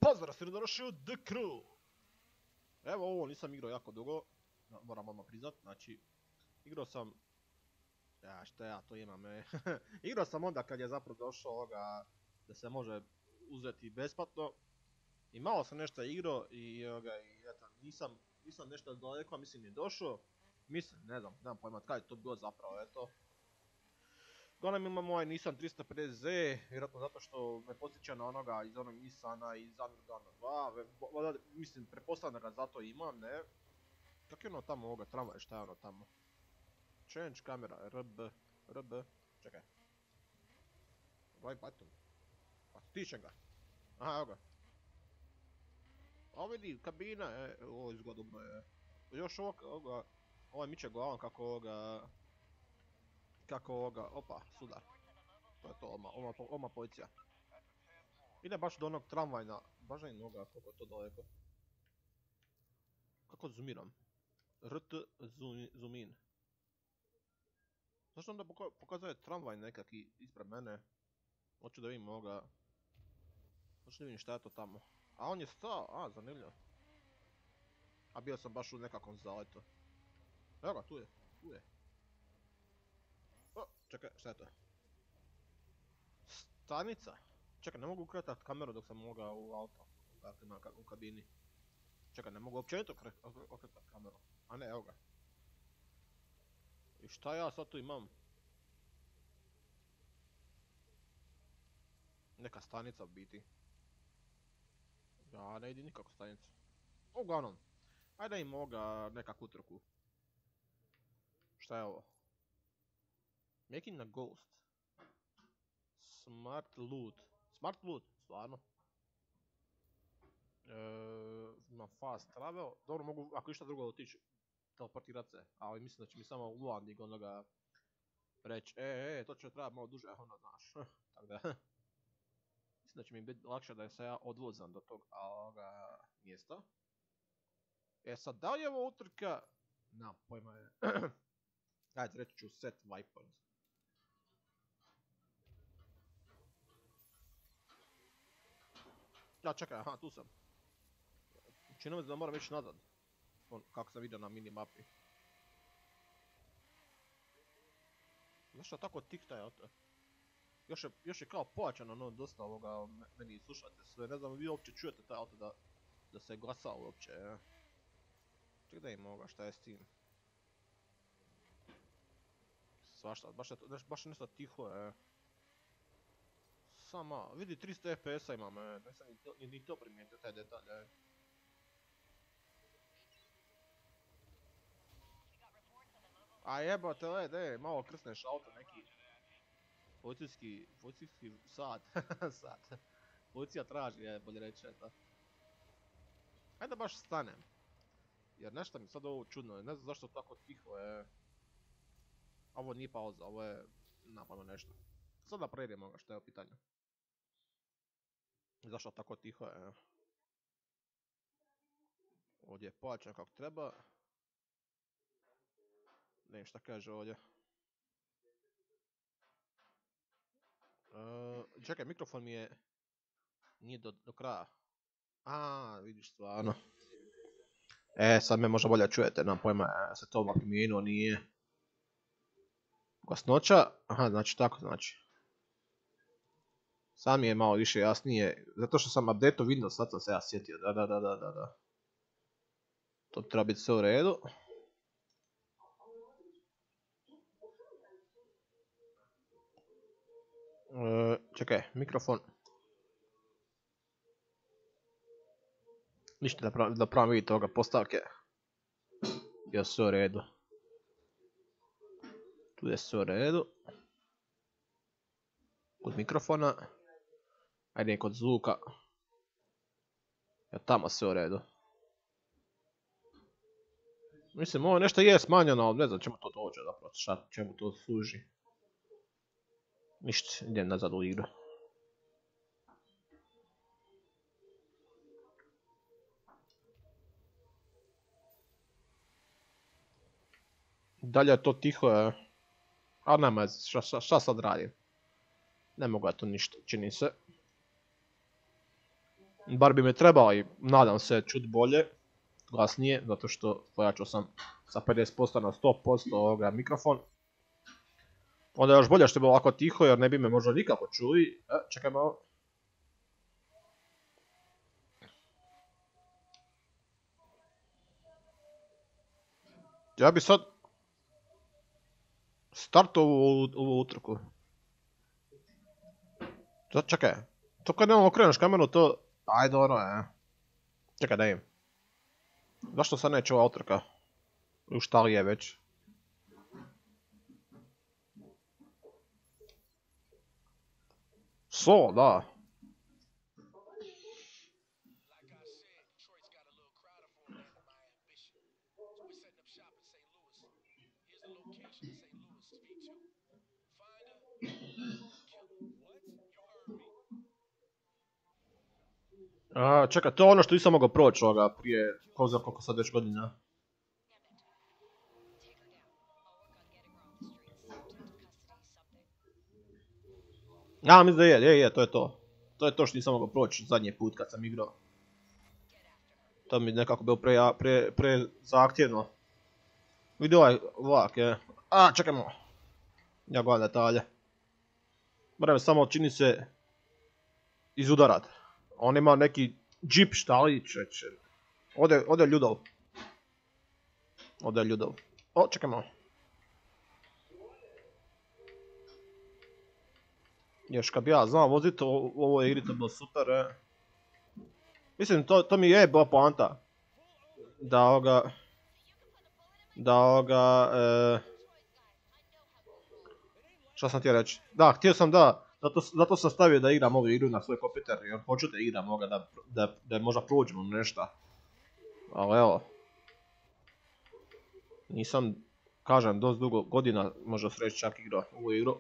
Pozdrav, svi došli u The Crew! Evo, ovo nisam igrao jako dugo, moram odmah priznat, znači, igrao sam... šta ja to imam, igrao sam onda kad je zapravo došao ovoga da se može uzeti besplatno. I malo sam nešto igrao i eto, nisam nešto daleko, mislim je došao. Mislim, ne znam, nemam pojma kada je to bilo zapravo, eto. Uglavnom imam ovaj Nissan 350Z, vjerojatno zato što me podsjeća na onoga iz onog Nissana iz Undergrounda 2, mislim, pretpostavljam da ga zato imam, ne? Kako je ono tamo ovoga tramvaj, šta je ono tamo? Change camera, RB, čekaj. Right button. Pa stičem ga. Aha, evo ga. Ovo vidi, kabina, ovo izgleda dobro je. Još ovoga, ovaj miče glavom kako ovoga, opa, sudar. To je to, odmah policija. Ide baš do onog tramvajna, baš ne noga koliko je to daleko. Kako zoomiram? RT zoom in. Zašto onda pokazuje tramvaj nekaki ispred mene? Hoću da vidim ovoga. Hoću da vidim šta je to tamo. A on je stao, zanimljivo. A bio sam baš u nekakvom zaletu. Evo ga, tu je. O, čekaj, šta je to? Stanica? Čekaj, ne mogu ukretat kameru dok sam mogao u auto. Dakle, u kabini. Čekaj, ne mogu općenito okretat kameru. A ne, evo ga. I šta ja sad tu imam? Neka stanica u biti. Ja ne idi nikako stanicu. Uglavnom. Ajde im ovoga nekakvu utrku. Šta je ovo? Making a ghost. Smart loot. Smart loot, stvarno. Ima fast travel. Dobro, mogu ako išta drugo otići teleportirat se. Ali mislim da će mi samo u landing onoga reći to će trebati malo duže, ono znaš. Tako da. Mislim da će mi biti lakše da se ja odvozam do tog mjesta. Sad, da li je ovo utrka? Nemam pojma je. Ajde, reći ću set weapons. Ja, čekaj, aha, tu sam. Čini mi se da moram ići nazad. Kako sam vidio na minimapi. Zašto tako tikta je to? Još je kao pojačano, no dosta ovoga meni slušate sve. Ne znam, vi uopće čujete taj auto da se glasa uopće. Čekaj da ima ovoga, šta je s tim? Svašta, baš je nešto tiho, Sama, vidi 300 FPS-a imam, nisam ni to primijetio, taj detalj, A jebote, malo krsneš auto, neki policijski sat, policija traži, bolje reći, eto. Ajde baš stanem, jer nešto mi sad ovo čudno, ne znam zašto tako tiho je. Ovo nije pauza, ovo je napadno nešto. Sada prejdemo ga, što je u pitanju. Zašto tako tiho je? Ovdje je pojačan kako treba. Ne znam šta kaže ovdje. Čekaj, mikrofon mi je... Nije do kraja. Vidiš stvarno. Sad me možda bolje čujete, nemam pojma, se to ovak mijenuo, nije. Glasnoća, znači tako znači. Sad mi je malo više jasnije, zato što sam update-o Windows, sad sam se ja sjetio, da. To treba biti sve u redu. Čekaj, mikrofon. Ništa da pravim vidite ovoga postavke. Je sve u redu. Tu je sve u redu. Kod mikrofona. Ajde kod zvuka. Tamo sve u redu. Mislim, ovo nešto je smanjeno, ali ne znam čemu to dođe zapravo, čemu to služi. Ništa, idem nazad u igru. Dalje je to tiho, a nema šta sad radim. Ne mogu ja to ništa, čini se. Bar bi me trebao i nadam se čut bolje, glasnije, zato što pojačao sam sa 50% na 100% ovoga mikrofon. Onda je još bolje što je bilo ovako tiho jer ne bi me možda nikako čuli. Čekaj malo. Ja bi sad startao ovu utrku. Čekaj, to kad nemamo okreneš kameru to... Ajde ono je. Čekaj da im. Zašto sad neće ova utrka? U šta li je već? Da. Čekaj, to je ono što nisam mogao proći ovoga prije, ko za koliko sad već godina. Mislim da je, to je to. To je to što nisam mogao proći zadnji put kad sam igrao. To mi nekako bilo pre zahtjevno. Vidi ovaj vlak, je. Čekajmo. Ja gledam detalje. Moram samo čini se izudarat. On ima neki džip štalić već. Ode Ljudov. Čekajmo. Još kad bi ja znao voziti, ovo je igrica bilo super, Mislim, to mi je bila poanta. Šta sam htio reći? Da, htio sam zato sam stavio da igram ovu igru na svoj kompjuter, jer hoću da igram ovoga da možda prođemo nešto. Ali evo. Nisam, kažem, dosta dugo godina možda sreći čak igrao ovu igru.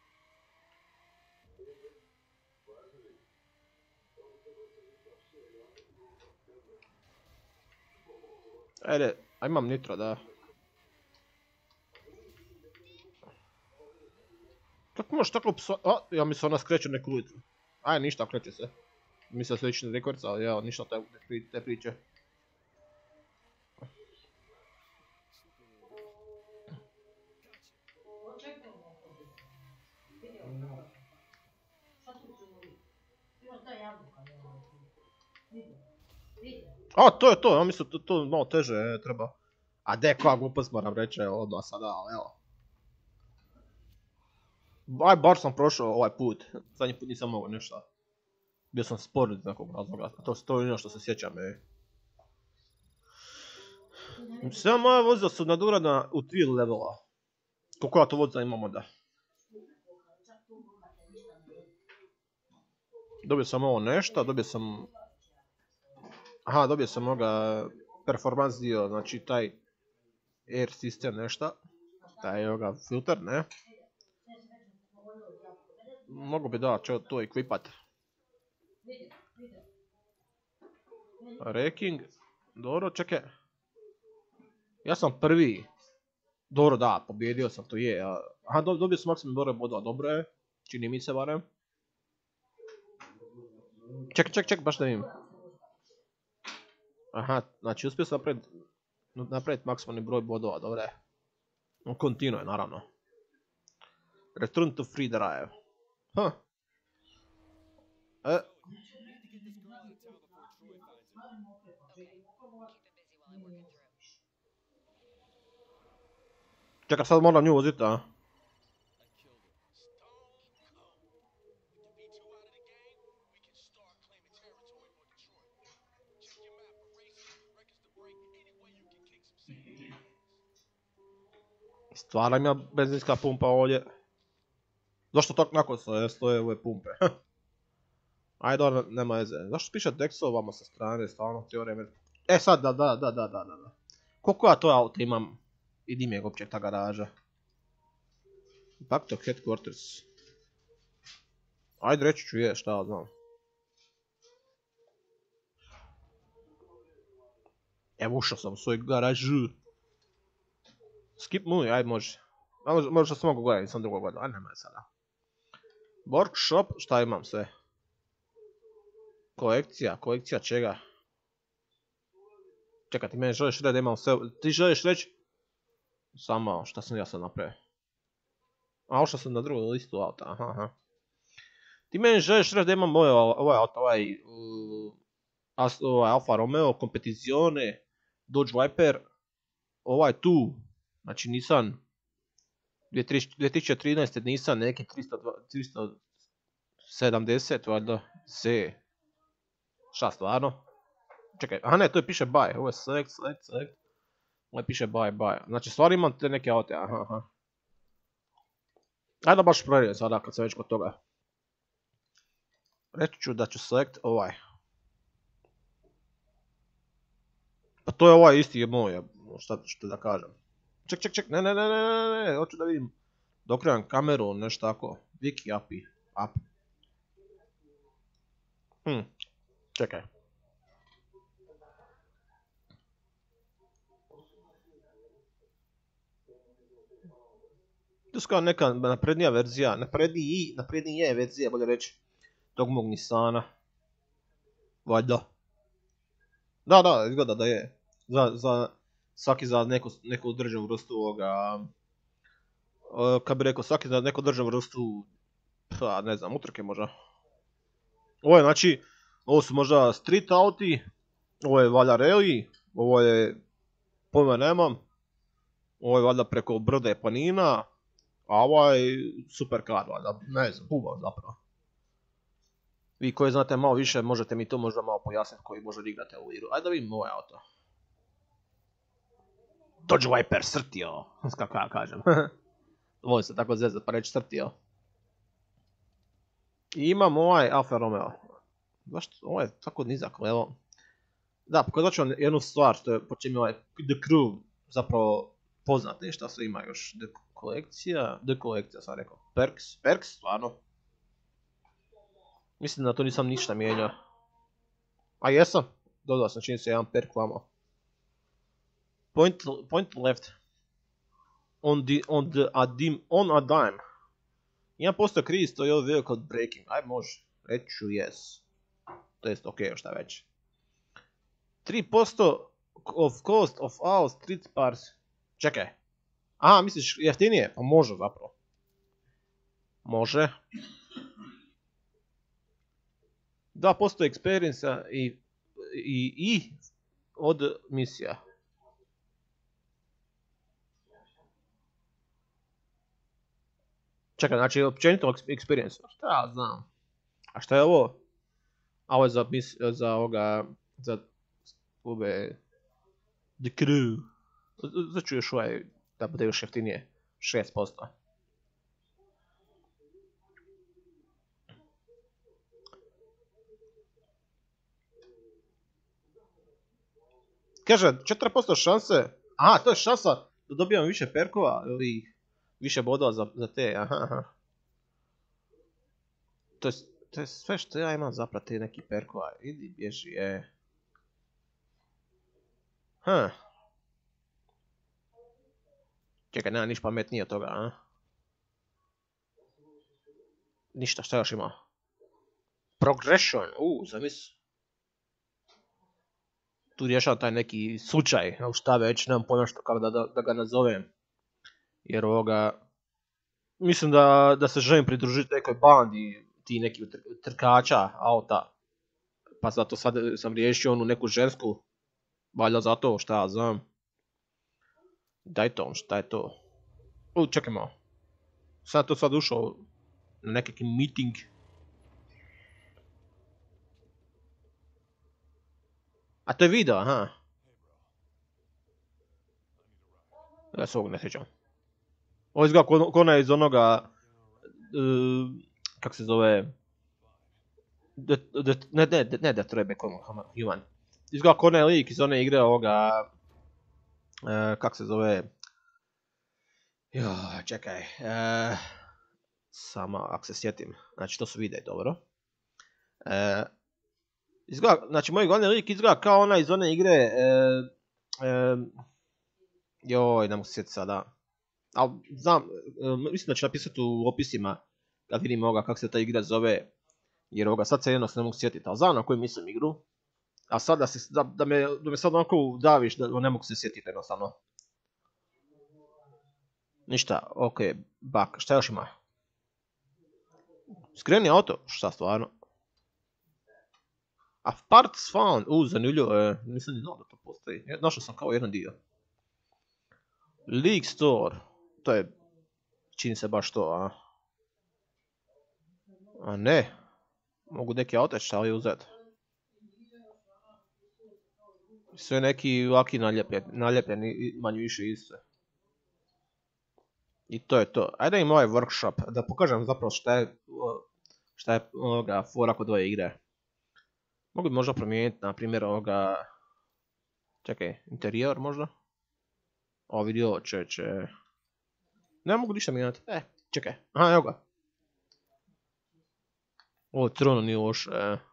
Ajde, imam nitro, da. Kako možeš tako psa... ja mislim ona skreće neku ulicu. Ništa, kreće se. Mislim da se lični rekordca, ali evo, ništa te priče. To je to, ja mislim da to malo teže treba. Koja glupost moram reći, odmah sada, ali evo. Bar sam prošao ovaj put, zadnji put nisam mogao nešto. Bio sam spor iz nekog razloga, a to je ono što se sjećam. Sve moja vozila su nadogradna u 3 levela. Koliko ja to vozila imam onda? Dobio sam ovo nešto, dobio sam ovoga performance dio, znači taj air system nešto. Taj ovoga filter, ne? Mogu bi to ekvipat. Raking, dobro, čekaj. Ja sam prvi. Dobro, da, pobjedio sam, to je. Dobio sam maksimum broj bodova, dobro je. Čini mi se barem. Čekaj, baš da vidim. Znači uspio sam napraviti maksimalni broj bodova, dobro je. On kontinuje, naravno. Return to free drive. Čekaj, sad moram nju voziti, Stvarno ima benzinska pumpa ovdje. Zašto tako nakon stoje ove pumpe? Ajde, nema veze. Zašto piše Dexo vama sa strane, stvarno teorije... Sad, da. Koliko ja to auto imam? I di mi je uopće ta garaža? Back to headquarters. Ajde, reći ću šta ja znam. Evo, ušao sam u svoju garažu. Skip movie, ajde može. Možda sam mogu gledati, nisam drugo gledao, nema je sada. Workshop, šta imam sve? Kolekcija čega? Čekaj, ti meni želiš reći da imam sve... Ti želiš reći? Samo šta sam ja sad napravio. A ošao sam na drugu listu auta, aha. Ti meni želiš reći da imam ovaj auto, Alfa Romeo, Competizione, Dodge Viper, ovaj tu, znači Nissan 2013. Nissan neki 370 valjda C. Šta stvarno? Čekaj, aha ne, to je piše buy, ovo je select. Ovo je piše buy. Znači stvarno imam te neke aute, aha. Ajde baš provjerim sada kad sam već kod toga. Reći ću da ću select ovaj. Pa to je ovaj isti je moj, što da kažem. Ček, ne, hoću da vidim. Dokrevam kameru, nešto tako. Wiki API. Čekaj. To je kao neka naprednija verzija, naprednije verzija, bolje reći, tog mog Nissana. Valjda. Da, izgleda da je. Svaki za neku državu vrstu ovoga... Kad bi rekao, svaki za neku državu vrstu... Pa, ne znam, utrke možda. Ovo je, znači, ovo su možda street auti, ovo je valjda rally, ovo je... Pojma nemam. Ovo je valjda preko brda i planina, a ovo je supercar, valjda, ne znam, puba zapravo. Vi koji znate malo više, možete mi to možda malo pojasniti koji možda igrate u igru. Ajde da vidim ovaj auto. Dodge Viper, srtio, kako ja kažem. Volim se tako zezat pa reći srtio. I imam ovaj Alfa Romeo. Zašto? Ovo je tako nizak, evo. Da, pokazat ću vam jednu stvar što je po čem je ovaj The Crew zapravo poznat. Šta se ima još? The kolekcija sam rekao. Perks, stvarno. Mislim da to nisam ništa mijenjao. A jesam. Dodao sam čini se jedan perk vamo. Point left. On a dime. 1% kriz, to je ovo vehicle braking. Aj može. Reću yes. To jest ok, šta već. 3% of cost of all street cars. Čekaj. Aha, misliš jeftinije? Pa može zapravo. Može. 2% experience i od misija. Čekaj, znači općenito experience. Šta ja znam? A šta je ovo? A ovo je za ovoga... Za ove... The Crew. Znači još ovaj... Da bude još jeftinije. 6%. Kaže, 4% šanse... Aha, to je šansa da dobijamo više perkova ili više bodova za te, aha. To je sve što ja imam zapravo te neki perkova. Idi, bježi, Čekaj, nema niš pametnije od toga, a? Ništa, šta još ima? Progression, zamisli. Tu rješavam taj neki slučaj, šta već, nemam pojma što kako da ga nazovem. Jer ovoga... Mislim da se želim pridružiti nekoj bandi ti neki trkača auta. Pa zato sad sam riješio onu neku žensku. Valjda zato, šta ja znam. Daj to, šta je to? Čekaj malo. Sam to sad ušao na nekakvi meeting. A to je video, aha. Ja se ovog ne sjećam. Ovo izgleda ko ona iz onoga... Kak se zove... Ne Detroit Become Human. Izgleda ko onaj lik iz one igre ovoga... Kak se zove... Čekaj... Sama, ako se sjetim. Znači to su videi, dobro. Izgleda, znači moj glavni lik izgleda kao ona iz one igre... ne mogu se sjetiti sada. Ali znam, mislim da ću napisati u opisima kad vidim ovoga kako se ta igra zove. Jer ovoga sad se jednostavno ne mogu sjetiti, ali znam na koju mislim igru. A sad da me sad onako daviš da ne mogu se sjetiti jednostavno. Ništa, okej, bak, šta još ima? Skreni auto, šta stvarno? A parts found, zanimljivo je, nisam ni znao da to postoji. Našao sam kao jedan dio. League store, to je, čini se baš to, a? A ne, mogu neki auto uzeti. Sve neki ovaki naljepljeni, manje više iste. I to je to. Ajde im ovaj workshop, da pokažem zapravo šta je fora kod ove igre. Mogu bi možda promijeniti, na primjer, čekaj, interior možda? Ovo vidio će... Ne mogu ništa mijenjati. Čekaj, aha, evo ga. Ovo crno nije loš.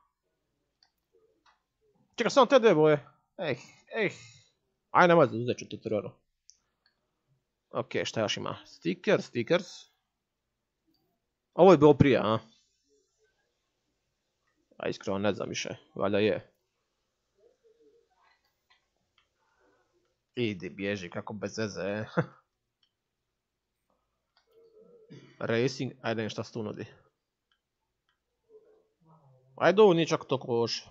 Čekaj, samo te dve boje. Aj, nemoj da uzet ću tu crno. Ok, šta još ima? Stickers. Ovo je bilo prije, a? A iskreno ne znam više, valjda je. Idi bježi, kako bez veze, Racing, ajde nešto se tu nudi. Ajde, ovo nije čak toliko loše.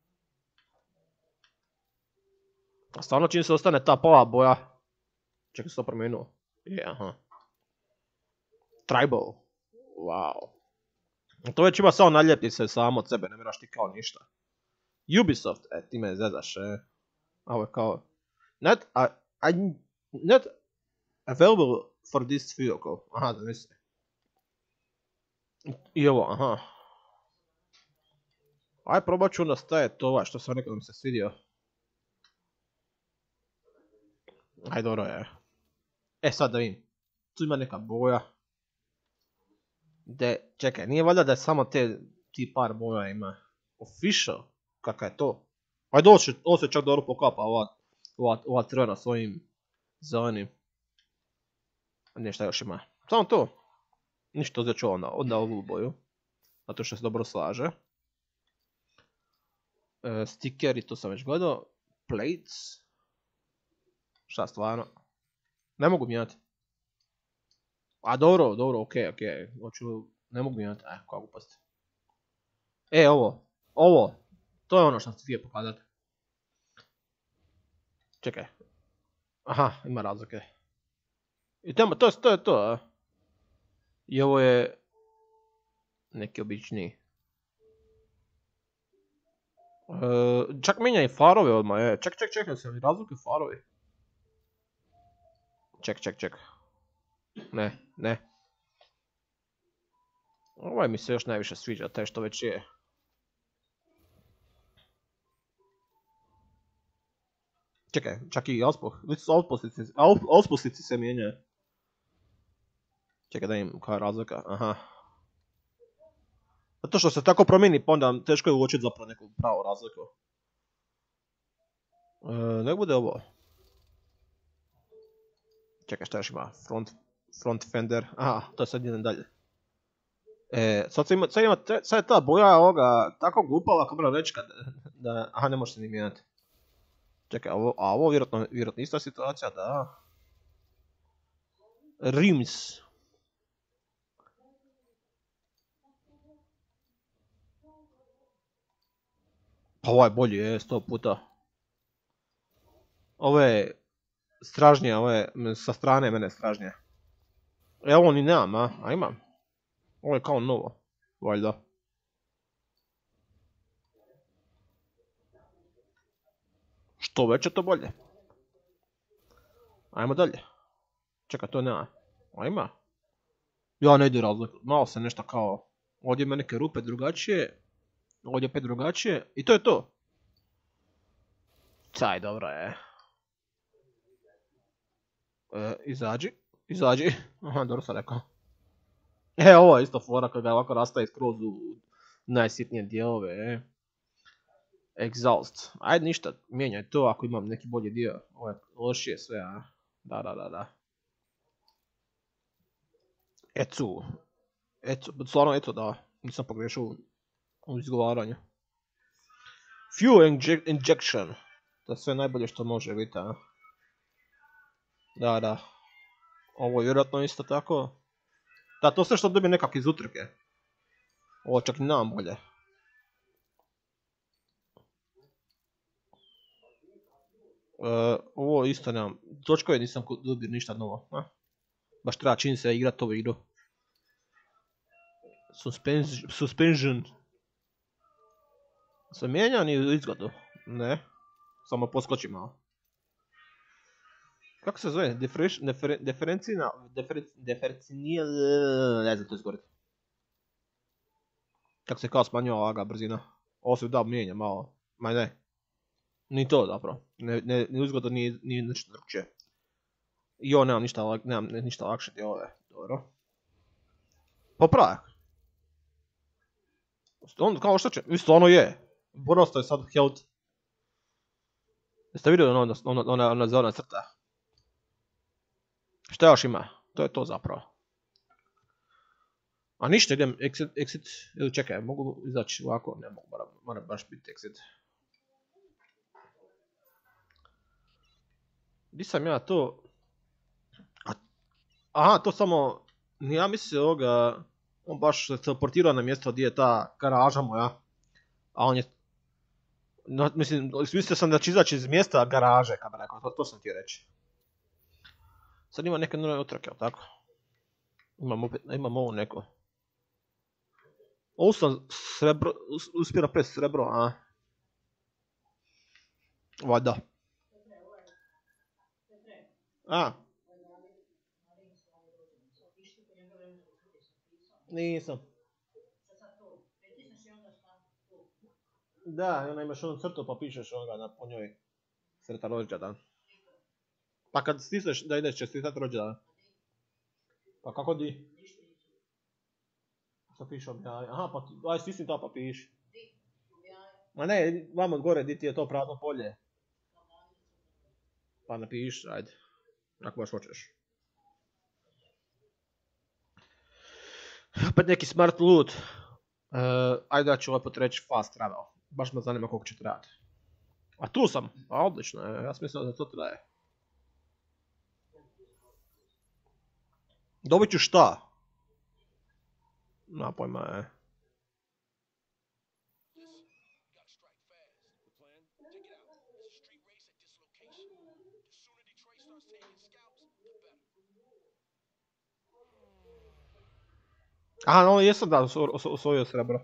A stvarno čim se ostane ta pola boja. Čekaj, se to promijenuo. Aha. Tribal. Wow. To već ima samo naljepnice samo od sebe, ne moraš ti kao ništa. Ubisoft, ti me zezaš, Ovo je kao... Not available for this vehicle. Aha, da misli. I ovo, aha. Aj, probat ću onda staviti ovaj što sam nekada mi se svidio. Aj, dobro je. Sad da vidim. Tu ima neka boja. Čekaj, nije valjda da je samo ti par boja ima. Official? Kaka je to? Ajde, ovo se čak dobro pokapa, ova crvena s ovim zelenim. Nešto još ima. Samo to. Ništa uzet ću onda ovu boju. Zato što se dobro slaže. Stickeri, to sam već gledao. Plates. Šta stvarno? Ne mogu mijenjati. A dobro, okej. Ne mogu mijenjati, kako gluposti. Ovo. To je ono što sam htio pokazati. Čekaj. Aha, ima razlike. I to je to, a? I ovo je... neki običniji. Čak mijenja i farove odmah, Ček, se li razlike farovi? Ček. Ne. Ovaj mi se još najviše sviđa, taj što već je. Čekaj, čak i auspustici se mijenjaju. Čekaj da im koja je razlika, aha. Zato što se tako promijeni, pa onda teško je uočiti zapravo neku pravu razliku. Nek bude ovo. Čekaj, šta još ima? Front fender. Aha, to je sad jedan dalje. Sad je ta boja ovoga tako glupava, kako moram reći da... Aha, ne može se ni mijenjati. Čekaj, ovo vjerojatno ista situacija, da. Rims. Pa ovo je bolji, 100 puta. Ovo je stražnije, ovo je sa strane mene stražnije. Ovo ni nemam, a imam. Ovo je kao novo, valjda. Što veće, to bolje. Ajmo dalje. Čekaj, to nema. A ima? Ja ne ide razlika. Malo se nešto kao... Ovdje ima neke rupe drugačije. Ovdje opet drugačije. I to je to. Caj, dobro je. Izađi. Aha, dobro sam rekao. Ovo je isto fora kad ga ovako rastaje skroz u najsitnije dijelove, Exhaust. Ajde ništa, mijenjaj to ako imam neki bolji dio. Ovo je lošije sve, a? Da. Stvarno, da. Nisam pogrešao u izgovaranju. Fuel injection. To je sve najbolje što može biti, a? Da. Ovo je vjerojatno isto tako. Da, to sve što dobije nekak iz utrke. Ovo čak i nam bolje. Ovo isto nemam. Točkove nisam dobio ništa novo. A? Baš treba čini se igrat ovu igru. Suspension. Se mijenja ni izgledu? Ne. Samo poskoči malo. Kako se zove? Ne znam to izgovoriti. Kako se kao smanjuje ovoga brzina. Ovo se da mijenja malo. Ma ne. Ni to zapravo. Ni uzgodu ni nešto drugčije. I ovo nemam ništa lakše ti ove. Dobro. Popravak. On kao što će. Isto ono je. Porosto je sad health. Jeste vidjeli ona zelena crta? Šta još ima? To je to zapravo. A ništa, idem exit. Ili čekaj, mogu izaći ovako? Ne mogu, mora baš biti exit. Gdje sam ja to? Aha, to samo... Ja mislim ovoga... On baš se teleportirao na mjesto gdje je ta garaža moja. A on je... No, mislim, mislio sam da će izaći iz mjesta garaže, kada rekao, to sam ti reći. Sad ima neke nove utrke, jel' tako? Imam ovo neko. Ovo sam srebro, uspio napraviti srebro, a? Valjda. A? Nisam. Da, i onda imaš onu crtu pa pišeš onoga po njoj. Sretan rođendan. Pa kad stisneš da ideš čestitat rođendan. Pa kako di? Šta piše objavi? Aha, pa aj stisni to pa piši. Ma ne, vamo od gore di ti je to prazno polje. Pa napiši, ajde. Ako baš hoćeš. Opet neki smart loot. Ajde da ću opet reći fast travel. Baš me zanima koliko će trajati. A tu sam, a odlično, ja sam mislio da to traje. Dobit ću šta? Na pojma je. Aha, no jesam da osvojio srebro.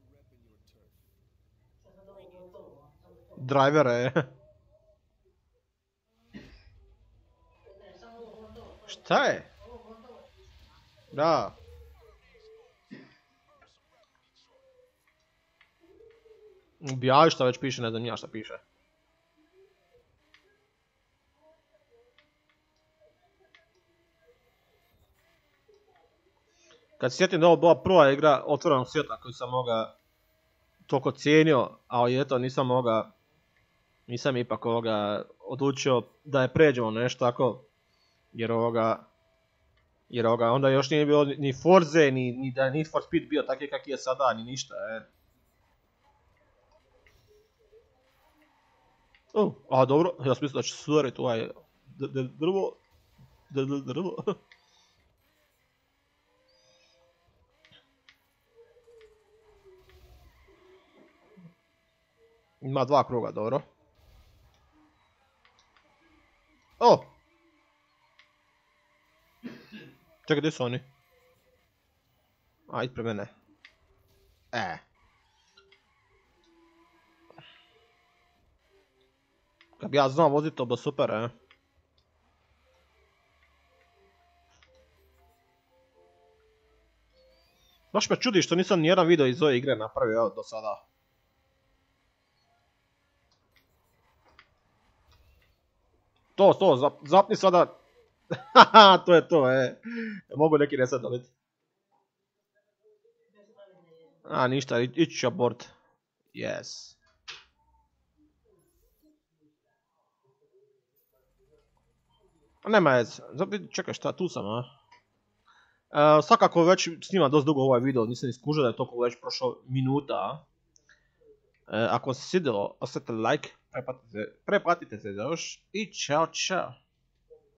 Drivere. Šta je? Da. Objavi šta već piše, ne znam ja šta piše. Kad se sjetim da ovo bila prva igra otvorenog svijeta koju sam toliko cijenio, ali eto nisam ipak odlučio da je pređemo nešto tako, jer onda još nije bilo ni Forze, ni da je Need for Speed bio takvi kakvi je sada, ni ništa. A dobro, ja sam mislio da će sudariti ovaj drvo. Ima 2 kruga, dobro. Čekaj, gdje su oni? Ispred mene. Kad bi ja znao voziti to, bo super, Baš me čudi što nisam nijedan video iz ove igre napravio do sada. To, zapni sada. Haha, to je to, Mogu neki reset dobiti. A, ništa, ići ću abort. Yes. Nema veze. Čekaj, šta, tu sam, Svakako već snima dosta dugo ovaj video, nisam iskužio da je toliko već prošlo minuta. Ako vam se svidjelo, ostavite like, preplatite se za još i čao čao.